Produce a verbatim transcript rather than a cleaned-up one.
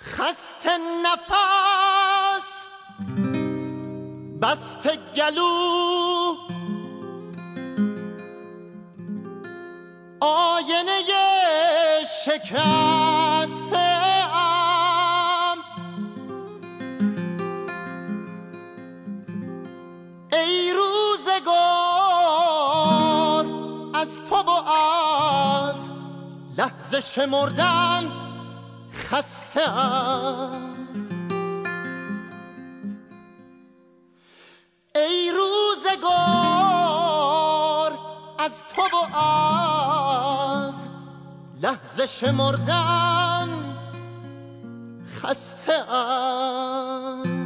خسته نفس بسته گلو آینه شکسته ام ای روزگار از تو و از لحظه شمردن خسته ام ای روزگار از تو و از لحظه شمردن خسته ام